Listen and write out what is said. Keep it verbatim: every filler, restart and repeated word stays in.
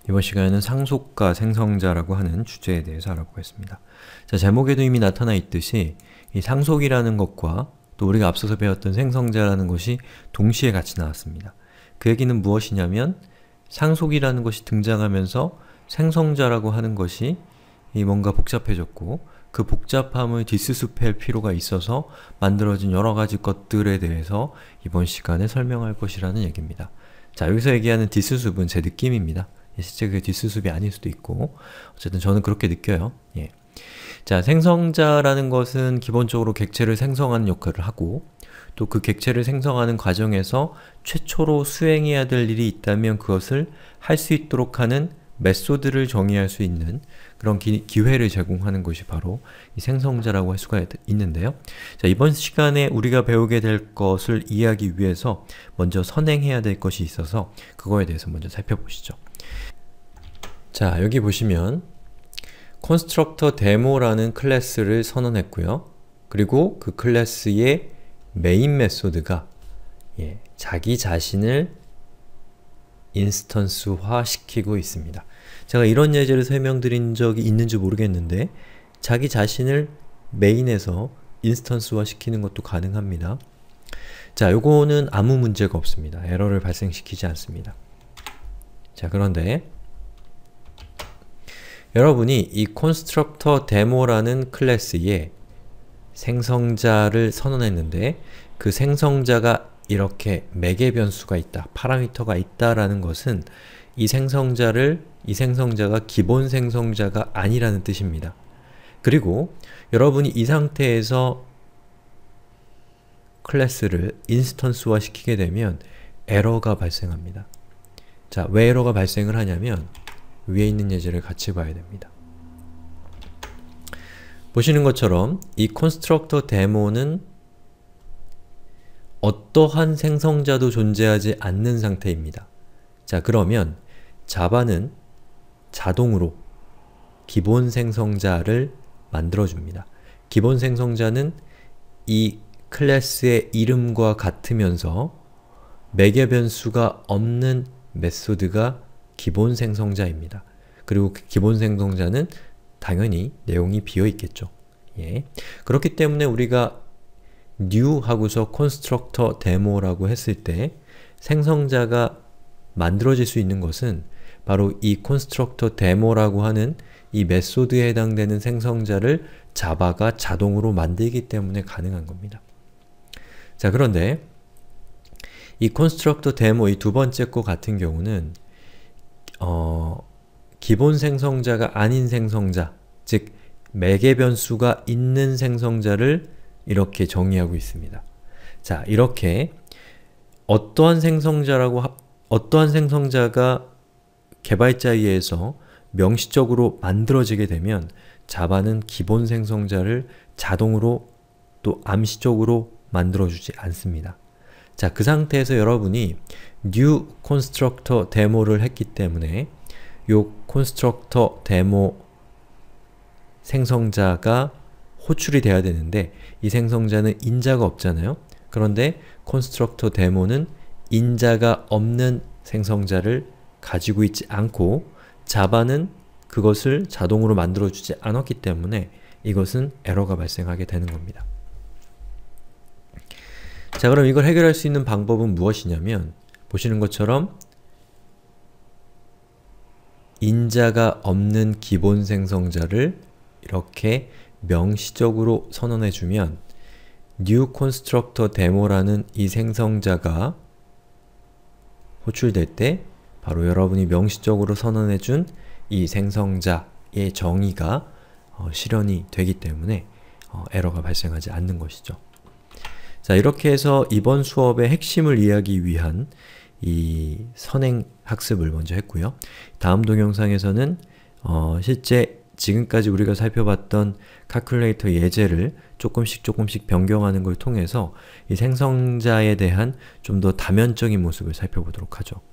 이번 시간에는 상속과 생성자라고 하는 주제에 대해서 알아보겠습니다. 자, 제목에도 이미 나타나 있듯이 이 상속이라는 것과 또 우리가 앞서서 배웠던 생성자라는 것이 동시에 같이 나왔습니다. 그 얘기는 무엇이냐면 상속이라는 것이 등장하면서 생성자라고 하는 것이 이 뭔가 복잡해졌고 그 복잡함을 뒷수습할 필요가 있어서 만들어진 여러 가지 것들에 대해서 이번 시간에 설명할 것이라는 얘기입니다. 자, 여기서 얘기하는 뒷수습은 제 느낌입니다. 실제 그게 뒷수습이 아닐 수도 있고 어쨌든 저는 그렇게 느껴요. 예. 자, 생성자라는 것은 기본적으로 객체를 생성하는 역할을 하고 또 그 객체를 생성하는 과정에서 최초로 수행해야 될 일이 있다면 그것을 할 수 있도록 하는 메소드를 정의할 수 있는 그런 기, 기회를 제공하는 것이 바로 이 생성자라고 할 수가 있는데요. 자, 이번 시간에 우리가 배우게 될 것을 이해하기 위해서 먼저 선행해야 될 것이 있어서 그거에 대해서 먼저 살펴보시죠. 자, 여기 보시면 constructor demo라는 클래스를 선언했고요. 그리고 그 클래스의 메인 메소드가 예, 자기 자신을 인스턴스화 시키고 있습니다. 제가 이런 예제를 설명드린 적이 있는지 모르겠는데 자기 자신을 메인에서 인스턴스화 시키는 것도 가능합니다. 자, 요거는 아무 문제가 없습니다. 에러를 발생시키지 않습니다. 자, 그런데 여러분이 이 constructor demo라는 클래스에 생성자를 선언했는데 그 생성자가 이렇게 매개 변수가 있다, 파라미터가 있다라는 것은 이 생성자를, 이 생성자가 기본 생성자가 아니라는 뜻입니다. 그리고 여러분이 이 상태에서 클래스를 인스턴스화 시키게 되면 에러가 발생합니다. 자, 왜 에러가 발생을 하냐면 위에 있는 예제를 같이 봐야 됩니다. 보시는 것처럼 이 constructor demo는 어떠한 생성자도 존재하지 않는 상태입니다. 자, 그러면 자바는 자동으로 기본 생성자를 만들어줍니다. 기본 생성자는 이 클래스의 이름과 같으면서 매개 변수가 없는 메소드가 기본 생성자입니다. 그리고 그 기본 생성자는 당연히 내용이 비어있겠죠. 예. 그렇기 때문에 우리가 new 하고서 constructor demo라고 했을 때 생성자가 만들어질 수 있는 것은 바로 이 constructor demo라고 하는 이 메소드에 해당되는 생성자를 자바가 자동으로 만들기 때문에 가능한 겁니다. 자, 그런데 이 constructor demo 이 두 번째 거 같은 경우는 어, 기본 생성자가 아닌 생성자, 즉 매개 변수가 있는 생성자를 이렇게 정의하고 있습니다. 자, 이렇게 어떠한 생성자라고 하, 어떠한 생성자가 개발자에 의해서 명시적으로 만들어지게 되면 자바는 기본 생성자를 자동으로 또 암시적으로 만들어주지 않습니다. 자, 그 상태에서 여러분이 new constructor demo를 했기 때문에 요 constructor demo 생성자가 호출이 돼야 되는데 이 생성자는 인자가 없잖아요. 그런데 constructor demo는 인자가 없는 생성자를 가지고 있지 않고 자바는 그것을 자동으로 만들어주지 않았기 때문에 이것은 에러가 발생하게 되는 겁니다. 자, 그럼 이걸 해결할 수 있는 방법은 무엇이냐면 보시는 것처럼 인자가 없는 기본 생성자를 이렇게 명시적으로 선언해주면 new constructor demo라는 이 생성자가 호출될 때 바로 여러분이 명시적으로 선언해준 이 생성자의 정의가 어, 실현이 되기 때문에 어, 에러가 발생하지 않는 것이죠. 자, 이렇게 해서 이번 수업의 핵심을 이해하기 위한 이 선행 학습을 먼저 했고요. 다음 동영상에서는 어, 실제 지금까지 우리가 살펴봤던 calculator 예제를 조금씩 조금씩 변경하는 걸 통해서 이 생성자에 대한 좀 더 다면적인 모습을 살펴보도록 하죠.